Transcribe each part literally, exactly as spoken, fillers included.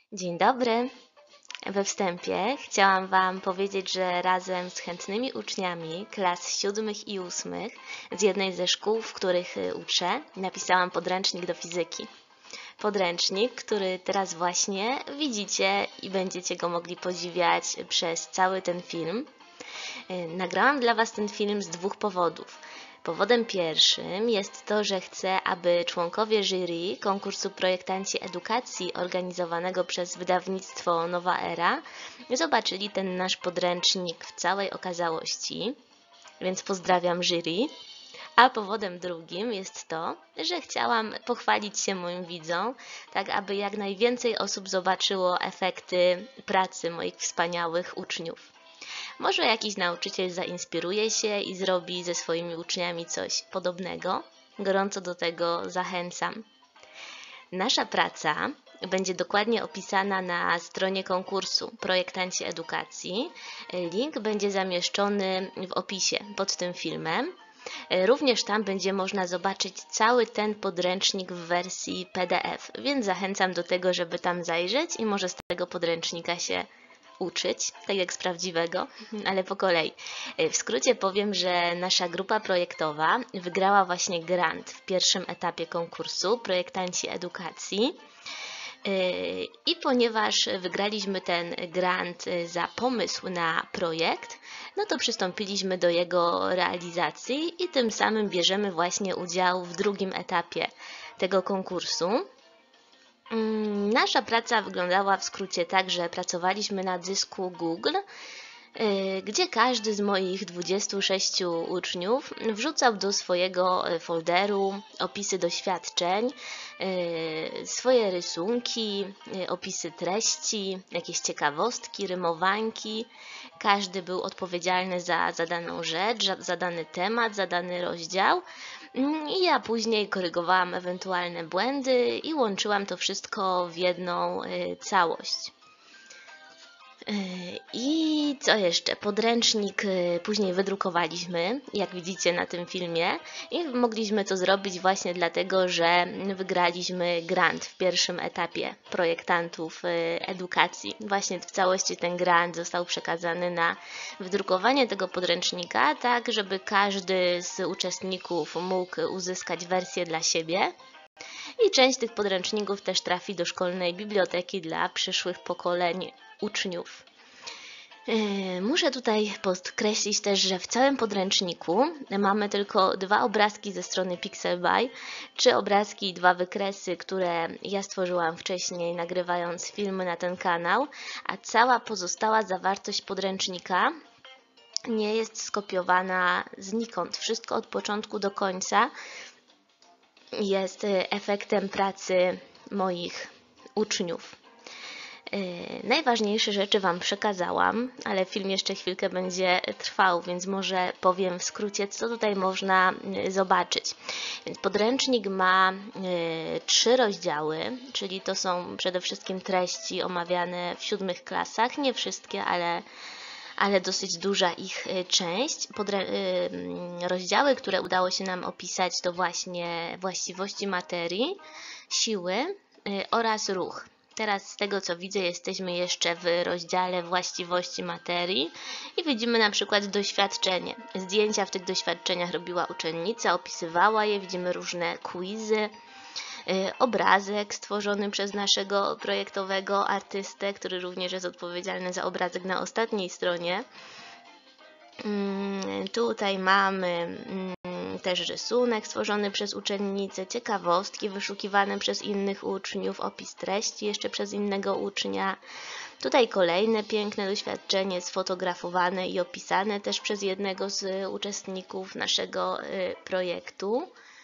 Dzień dobry. We wstępie chciałam Wam powiedzieć, że razem z chętnymi uczniami klas siódmych i ósmych z jednej ze szkół, w których uczę, napisałam podręcznik do fizyki. Podręcznik, który teraz właśnie widzicie i będziecie go mogli podziwiać przez cały ten film. Nagrałam dla Was ten film z dwóch powodów. Powodem pierwszym jest to, że chcę, aby członkowie jury konkursu Projektanci Edukacji organizowanego przez wydawnictwo Nowa Era zobaczyli ten nasz podręcznik w całej okazałości, więc pozdrawiam jury. A powodem drugim jest to, że chciałam pochwalić się moim widzom, tak aby jak najwięcej osób zobaczyło efekty pracy moich wspaniałych uczniów. Może jakiś nauczyciel zainspiruje się i zrobi ze swoimi uczniami coś podobnego. Gorąco do tego zachęcam. Nasza praca będzie dokładnie opisana na stronie konkursu Projektanci Edukacji. Link będzie zamieszczony w opisie pod tym filmem. Również tam będzie można zobaczyć cały ten podręcznik w wersji P D F, więc zachęcam do tego, żeby tam zajrzeć i może z tego podręcznika się uczyć, tak jak z prawdziwego, ale po kolei. W skrócie powiem, że nasza grupa projektowa wygrała właśnie grant w pierwszym etapie konkursu Projektanci Edukacji. I ponieważ wygraliśmy ten grant za pomysł na projekt, no to przystąpiliśmy do jego realizacji i tym samym bierzemy właśnie udział w drugim etapie tego konkursu. Nasza praca wyglądała w skrócie tak, że pracowaliśmy na dysku Google, gdzie każdy z moich dwudziestu sześciu uczniów wrzucał do swojego folderu opisy doświadczeń, swoje rysunki, opisy treści, jakieś ciekawostki, rymowanki. Każdy był odpowiedzialny za, za daną rzecz, za dany temat, za dany rozdział. I ja później korygowałam ewentualne błędy i łączyłam to wszystko w jedną całość. I co jeszcze? Podręcznik później wydrukowaliśmy, jak widzicie na tym filmie, i mogliśmy to zrobić właśnie dlatego, że wygraliśmy grant w pierwszym etapie projektantów edukacji. Właśnie w całości ten grant został przekazany na wydrukowanie tego podręcznika, tak żeby każdy z uczestników mógł uzyskać wersję dla siebie. I część tych podręczników też trafi do szkolnej biblioteki dla przyszłych pokoleń uczniów. Muszę tutaj podkreślić też, że w całym podręczniku mamy tylko dwa obrazki ze strony Pixelby, trzy obrazki i dwa wykresy, które ja stworzyłam wcześniej, nagrywając filmy na ten kanał, a cała pozostała zawartość podręcznika nie jest skopiowana znikąd. Wszystko od początku do końca jest efektem pracy moich uczniów. Najważniejsze rzeczy Wam przekazałam, ale film jeszcze chwilkę będzie trwał, więc może powiem w skrócie, co tutaj można zobaczyć. Więc podręcznik ma trzy rozdziały, czyli to są przede wszystkim treści omawiane w siódmych klasach, nie wszystkie, ale ale dosyć duża ich część. Podre rozdziały, które udało się nam opisać, to właśnie właściwości materii, siły oraz ruch. Teraz z tego co widzę jesteśmy jeszcze w rozdziale właściwości materii i widzimy na przykład doświadczenie. Zdjęcia w tych doświadczeniach robiła uczennica, opisywała je, widzimy różne quizy, obrazek stworzony przez naszego projektowego artystę, który również jest odpowiedzialny za obrazek na ostatniej stronie. Tutaj mamy też rysunek stworzony przez uczennicę, ciekawostki wyszukiwane przez innych uczniów, opis treści jeszcze przez innego ucznia. Tutaj kolejne piękne doświadczenie sfotografowane i opisane też przez jednego z uczestników naszego projektu.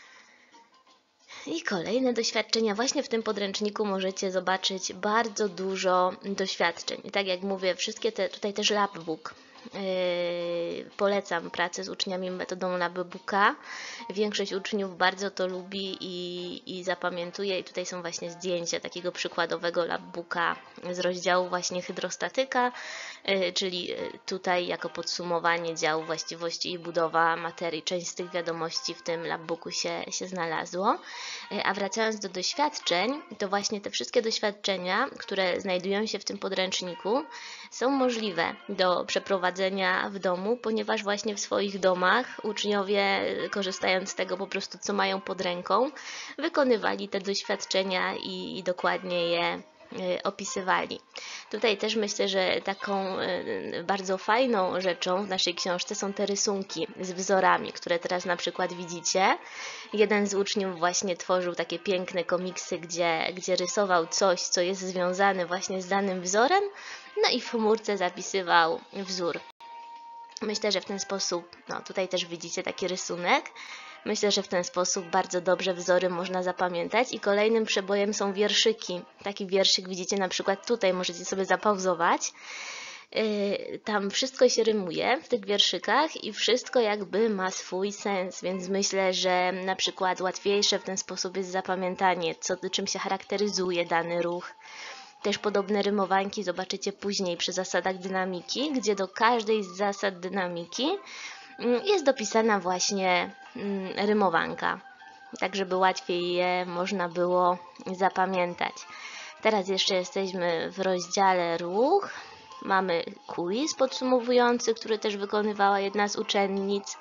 I kolejne doświadczenia. Właśnie w tym podręczniku możecie zobaczyć bardzo dużo doświadczeń. I tak jak mówię, wszystkie te, tutaj też labbook. Yy, polecam pracę z uczniami metodą Labbooka. Większość uczniów bardzo to lubi i, i zapamiętuje. I tutaj są właśnie zdjęcia takiego przykładowego Labbooka z rozdziału właśnie hydrostatyka, yy, czyli tutaj jako podsumowanie działu właściwości i budowa materii. Część z tych wiadomości w tym Labbooku się, się znalazło. Yy, a wracając do doświadczeń, to właśnie te wszystkie doświadczenia, które znajdują się w tym podręczniku, są możliwe do przeprowadzenia w domu, ponieważ właśnie w swoich domach uczniowie, korzystając z tego po prostu, co mają pod ręką, wykonywali te doświadczenia i, i dokładnie je opisywali. Tutaj też myślę, że taką bardzo fajną rzeczą w naszej książce są te rysunki z wzorami, które teraz na przykład widzicie. Jeden z uczniów właśnie tworzył takie piękne komiksy, gdzie, gdzie rysował coś, co jest związane właśnie z danym wzorem, no i w chmurce zapisywał wzór. Myślę, że w ten sposób, no tutaj też widzicie taki rysunek, myślę, że w ten sposób bardzo dobrze wzory można zapamiętać. I kolejnym przebojem są wierszyki. Taki wierszyk widzicie na przykład tutaj, możecie sobie zapauzować. Yy, tam wszystko się rymuje w tych wierszykach i wszystko jakby ma swój sens, więc myślę, że na przykład łatwiejsze w ten sposób jest zapamiętanie, co, czym się charakteryzuje dany ruch. Też podobne rymowanki zobaczycie później przy zasadach dynamiki, gdzie do każdej z zasad dynamiki jest dopisana właśnie rymowanka, tak żeby łatwiej je można było zapamiętać. Teraz jeszcze jesteśmy w rozdziale ruch. Mamy quiz podsumowujący, który też wykonywała jedna z uczennic.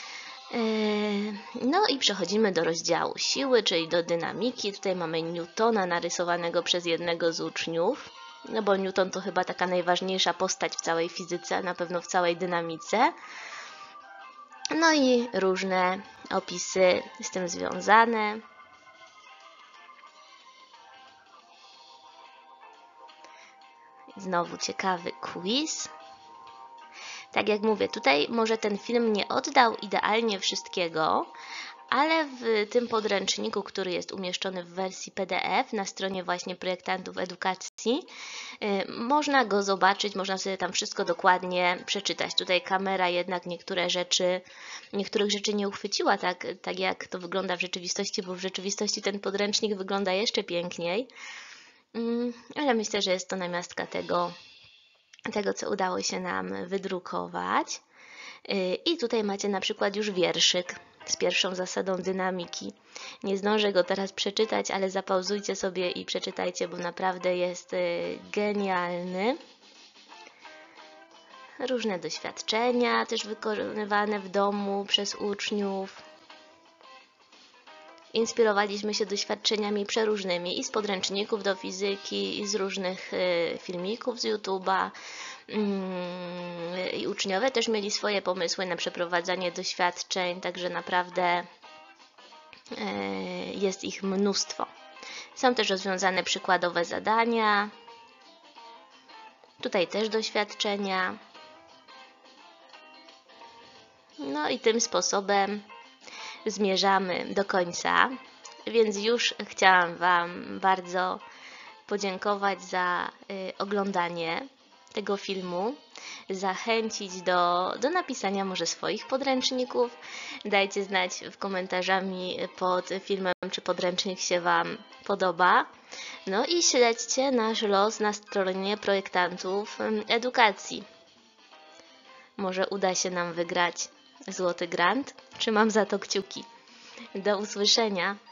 No i przechodzimy do rozdziału siły, czyli do dynamiki. Tutaj mamy Newtona narysowanego przez jednego z uczniów, no bo Newton to chyba taka najważniejsza postać w całej fizyce, na pewno w całej dynamice. No i różne opisy z tym związane. Znowu ciekawy quiz. Tak jak mówię, tutaj może ten film nie oddał idealnie wszystkiego, ale w tym podręczniku, który jest umieszczony w wersji P D F na stronie właśnie projektantów edukacji, można go zobaczyć, można sobie tam wszystko dokładnie przeczytać. Tutaj kamera jednak niektóre rzeczy, niektórych rzeczy nie uchwyciła tak, tak jak to wygląda w rzeczywistości, bo w rzeczywistości ten podręcznik wygląda jeszcze piękniej. Ale myślę, że jest to namiastka tego, tego, co udało się nam wydrukować. I tutaj macie na przykład już wierszyk z pierwszą zasadą dynamiki. Nie zdążę go teraz przeczytać, ale zapauzujcie sobie i przeczytajcie, bo naprawdę jest genialny. Różne doświadczenia też wykonywane w domu przez uczniów. Inspirowaliśmy się doświadczeniami przeróżnymi i z podręczników do fizyki, i z różnych filmików z YouTube'a. I uczniowie też mieli swoje pomysły na przeprowadzanie doświadczeń, także naprawdę jest ich mnóstwo. Są też rozwiązane przykładowe zadania. Tutaj też doświadczenia. No i tym sposobem zmierzamy do końca, więc już chciałam Wam bardzo podziękować za y, oglądanie tego filmu, zachęcić do, do napisania może swoich podręczników. Dajcie znać w komentarzami pod filmem, czy podręcznik się Wam podoba. No i śledźcie nasz los na stronie projektantów edukacji. Może uda się nam wygrać złoty grant. Trzymam za to kciuki. Do usłyszenia.